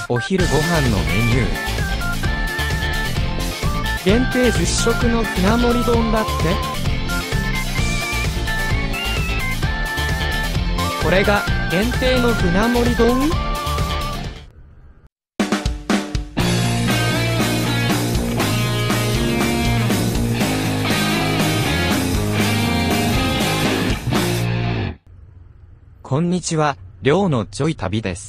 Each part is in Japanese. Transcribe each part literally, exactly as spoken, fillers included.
お昼ご飯のメニュー。限定じゅっしょくの船盛り丼だって。これが限定の船盛り丼？こんにちは、りょうのちょい旅です。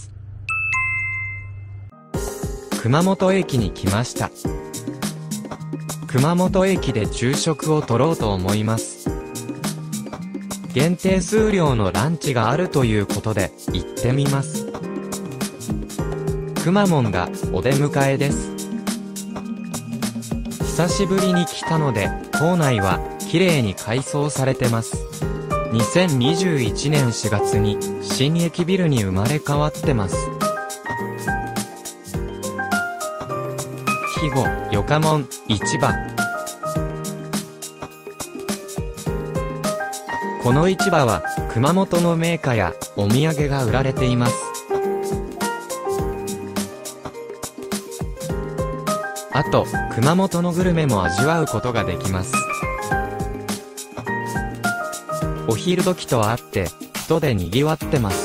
熊本駅に来ました。熊本駅で昼食を取ろうと思います。限定数量のランチがあるということで行ってみます。くまモンがお出迎えです。久しぶりに来たので構内は綺麗に改装されてます。にせんにじゅういちねんしがつに新駅ビルに生まれ変わってます。肥後よかもん市場。この市場は熊本の銘菓やお土産が売られています。あと熊本のグルメも味わうことができます。お昼時とあって人で賑わってます。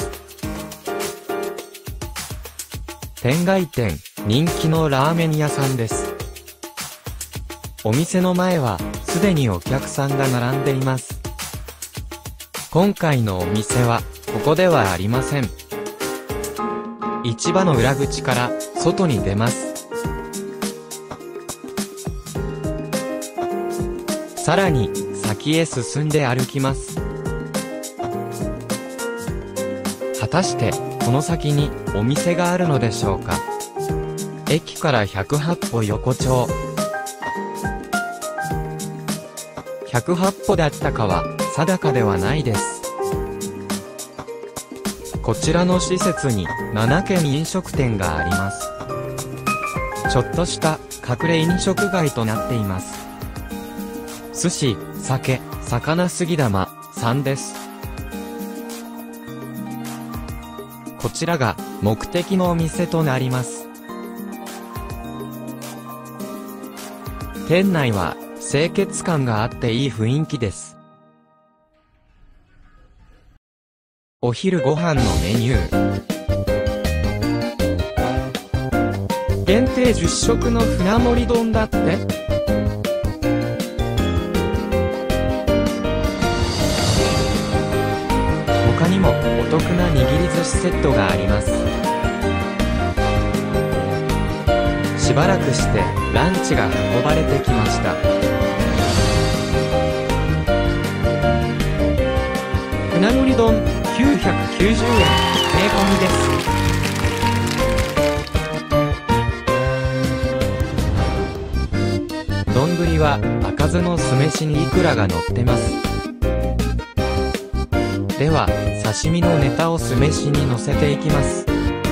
天外店、人気のラーメン屋さんです。お店の前はすでにお客さんが並んでいます。今回のお店はここではありません。市場の裏口から外に出ます。さらに先へ進んで歩きます。果たしてこの先にお店があるのでしょうか。駅からひゃくはっぽ横丁。ひゃくはっぽだったかは定かではないです。こちらの施設にななけん飲食店があります。ちょっとした隠れ飲食街となっています。寿司、酒、魚すぎ玉さんです。こちらが目的のお店となります。店内は清潔感があっていい雰囲気です。お昼ご飯のメニュー。限定じゅっしょくの船盛り丼だって。他にもお得な握り寿司セットがあります。しばらくしてランチが運ばれてきました。船盛り丼きゅうひゃくきゅうじゅうえん税込みです。丼は赤酢の酢飯にイクラが乗ってます。では刺身のネタを酢飯に乗せていきます。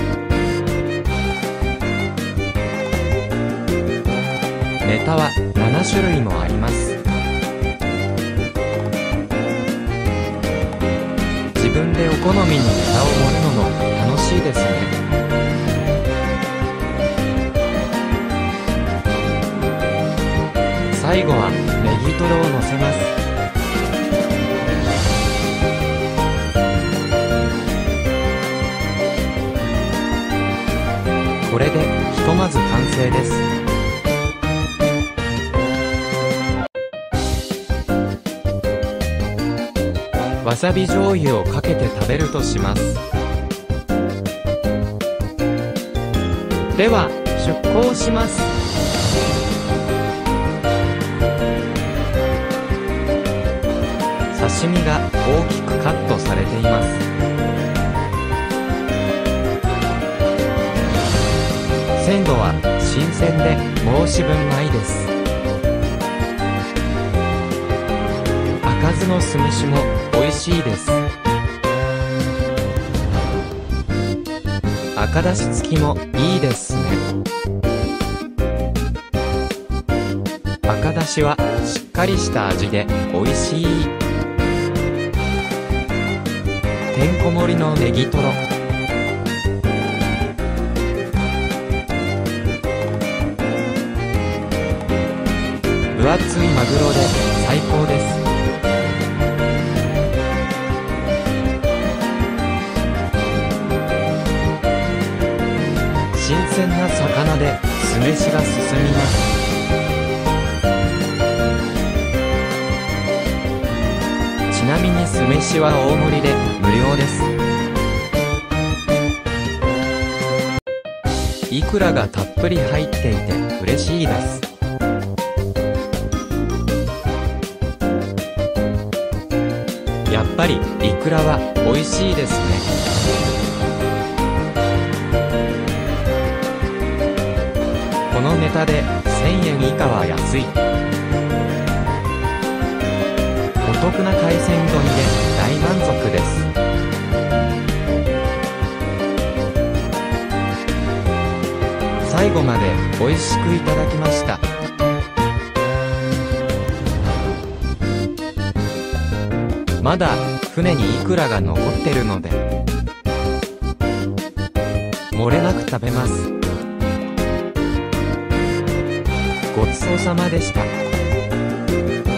ネタはななしゅるいもあります。自分でお好みのネタを盛るのも楽しいですね。最後はネギトロを乗せます。これでひとまず完成です。わさび醤油をかけて食べるとします。では出港します。刺身が大きくカットされています。鮮度は新鮮で申し分ないです。赤酢の酢飯も美味しいです。赤だし付きもいいですね。赤だしはしっかりした味で美味しい。てんこ盛りのネギトロ。 黒で最高です。新鮮な魚で酢飯が進みます。ちなみに酢飯は大盛りで無料です。イクラがたっぷり入っていて嬉しいです。やっぱりイクラは美味しいですね。このネタでせんえん以下は安い。お得な海鮮丼で大満足です。最後まで美味しくいただきました。まだ船にイクラが残ってるので漏れなく食べます。ごちそうさまでした。